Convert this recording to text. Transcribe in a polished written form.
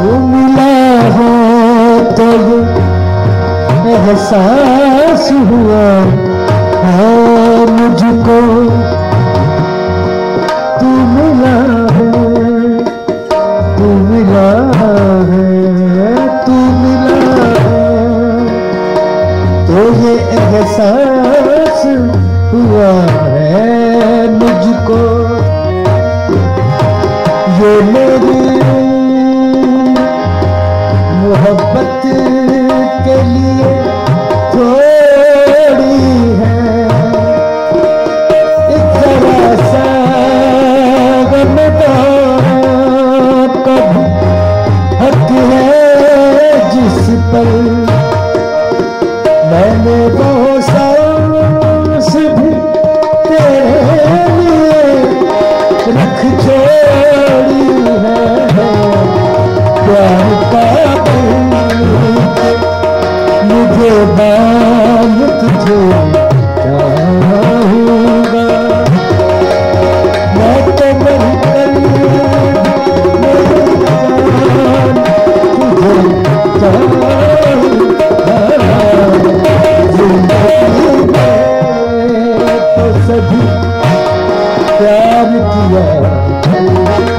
मिला है तो ये एहसास हुआ है मुझको, तू मिला है, तू मिला है, तू मिला है, तो ये एहसास हुआ है मुझको। ये मेरी मोहब्बत के लिए थोड़ी है, एक जरा सा गमदार कभी हक है जिस पर मैंने वो सांस भी तेरे लिए रख छोड़ी है। प्यार का मुझे बांध तुझे चाहूँगा, मैं तो बनकर तुझे चाहूँगा। जिंदगी में तो सभी प्यार किया